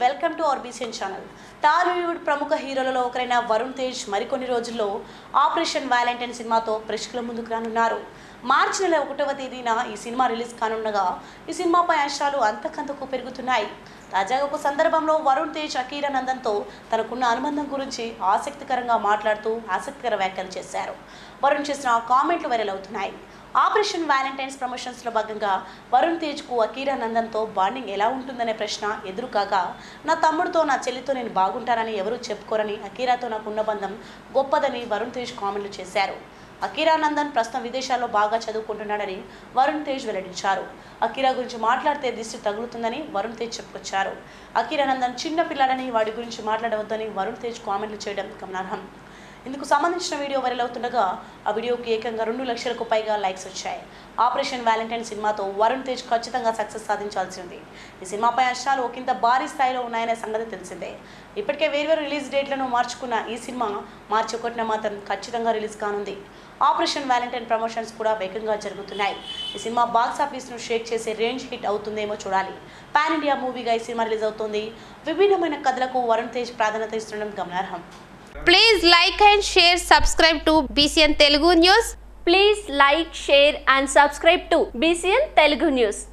Welcome to RBCN channel. Tollywood ప్రముఖ హీరోలలో ఒకరైన వరుణ్ తేజ్ మరికొన్ని రోజుల్లో ఆపరేషన్ వ్యాలంటైన్ సినిమాతో ప్రేక్షకుల ముందుకు రానున్నారు. మార్చి నెల 1వ తేదీన ఈ సినిమా రిలీజ్ కానుండగా ఈ సినిమాపై అంశాలు అంతకంతకు పెరుగుతున్నాయి. తాజాగా ఒక సందర్భంలో వరుణ్ తేజ్ అకీరా నందన్తో తనకున్న అనుబంధం గురించి ఆసక్తికరంగా మాట్లాడుతూ ఆసక్తికర వ్యాఖ్యలు చేశారు. వరుణ్ చేసిన కామెంట్లు వైరల్ అవుతున్నాయి. ఆపరేషన్ వ్యాలంటైన్స్ ప్రమోషన్స్లో భాగంగా వరుణ్ తేజ్కు అకీరా నందన్తో బాండింగ్ ఎలా ఉంటుందనే ప్రశ్న ఎదురుకాగా, నా తమ్ముడితో నా చెల్లితో నేను బాగుంటానని ఎవరూ చెప్పుకోరని, అకీరాతో నాకున్న బంధం గొప్పదని వరుణ్ తేజ్ కామెంట్లు చేశారు. అకీరా నందన్ ప్రస్తుతం విదేశాల్లో బాగా చదువుకుంటున్నాడని వరుణ్ తేజ్ వెల్లడించారు. అకీరా గురించి మాట్లాడితే దిష్టి తగులుతుందని వరుణ్ తేజ్ చెప్పుకొచ్చారు. అకీరా నందన్ చిన్న పిల్లాడని వాడి గురించి మాట్లాడవద్దని వరుణ్ తేజ్ కామెంట్లు చేయడం గమనార్హం. ఇందుకు సంబంధించిన వీడియో వైరల్ అవుతుండగా ఆ వీడియోకి ఏకంగా 2 లక్షలకు పైగా లైక్స్ వచ్చాయి. ఆపరేషన్ వ్యాలంటైన్ సినిమాతో వరుణ్ తేజ్ ఖచ్చితంగా సక్సెస్ సాధించాల్సి ఉంది. ఈ సినిమాపై అంశాలు ఒకంత భారీ స్థాయిలో ఉన్నాయనే సంగతి తెలిసిందే. ఇప్పటికే వేర్వేరు రిలీజ్ డేట్లను మార్చుకున్న ఈ సినిమా మార్చి 1న మాత్రం ఖచ్చితంగా రిలీజ్ కానుంది. ఆపరేషన్ వ్యాలంటైన్ ప్రమోషన్స్ కూడా వేగంగా జరుగుతున్నాయి. ఈ సినిమా బాక్స్ ఆఫీస్ను షేక్ చేసే రేంజ్ హిట్ అవుతుందేమో చూడాలి. పాన్ ఇండియా మూవీగా ఈ సినిమా రిలీజ్ అవుతోంది. విభిన్నమైన కథలకు వరుణ్ తేజ్ ప్రాధాన్యత ఇస్తుండడం గమనార్హం. Please like and share, subscribe to BCN Telugu News. Please like, share and subscribe to BCN Telugu News.